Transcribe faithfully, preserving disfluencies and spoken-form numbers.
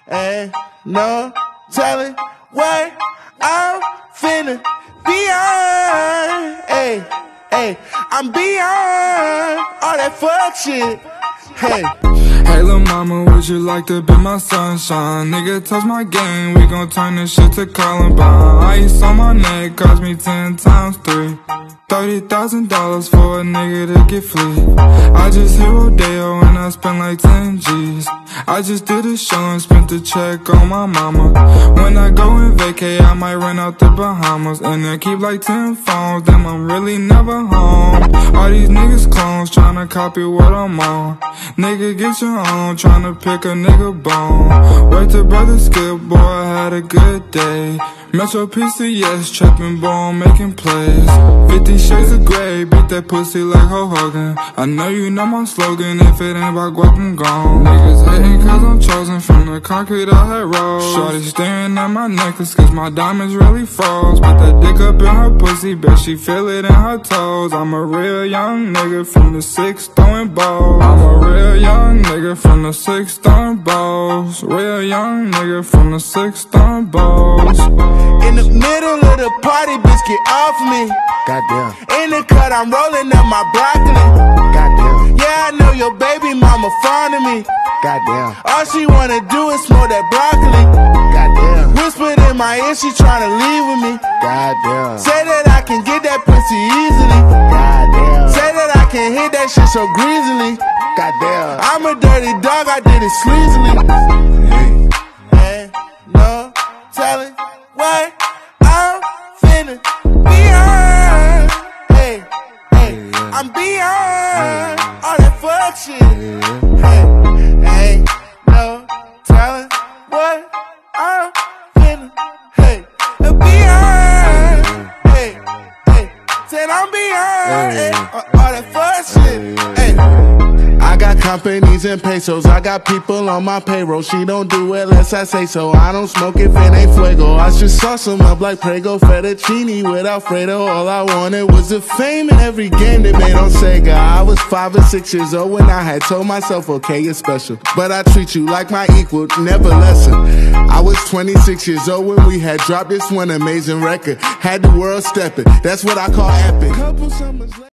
Ain't no telling what I'm finna beyond. Hey, hey, I'm beyond all that fuck shit. Hey. Hey lil' mama, would you like to be my sunshine? Nigga, touch my game, we gon' turn this shit to Columbine. Ice on my neck cost me ten times three. Thirty thousand dollars for a nigga to get free. I just hit Rodeo and I spent like ten G's. I just did a show and spent the check on my mama. When I go and vacay, I might run out the Bahamas. And I keep like ten phones, damn I'm really never home. All these niggas clones tryna copy what I'm on. Nigga, get your own, tryna pick a nigga bone. Wait till brother Skip, boy, I had a good day. Metro P C S, trapping ball, making plays. Fifty shades of gray, beat that pussy like Ho Hogan. I know you know my slogan, if it ain't about guap, I'm gone. Niggas hating cause I'm chosen, from the concrete I had rolled. Shorty staring at my necklace cause my diamonds really froze. Put that dick up in her pussy, bet she feel it in her toes. I'm a real young nigga from the six throwing balls. I'm a real young nigga from the six throwing balls. Real young nigga from the six throwing balls. In the middle of the party, bitch, get off me. Goddamn. In the cut, I'm rolling up my broccoli. Goddamn. Yeah, I know your baby mama fond of me. Goddamn. All she wanna do is smoke that broccoli. Goddamn. Whispered in my ear, she tryna leave with me. Goddamn. Say that I can get that pussy easily. Goddamn. Say that I can hit that shit so greasily. Goddamn. I'm a dirty dog, I did it sleazily. Ain't no telling what I'm finna beyond. Hey, hey, I'm beyond all that fuck shit. Hey, ain't no telling what I'm finna, hey, beyond. Hey, hey, said I'm beyond hey, all that fuck shit. Hey. I got companies and pesos, I got people on my payroll. She don't do it unless I say so. I don't smoke if it ain't fuego. I just sauce them up like Prego, fettuccine with Alfredo. All I wanted was the fame in every game they made on Sega. I was five or six years old when I had told myself, okay, you're special, but I treat you like my equal, never lesser. I was twenty-six years old when we had dropped this one amazing record. Had the world stepping, that's what I call epic. Couple summers later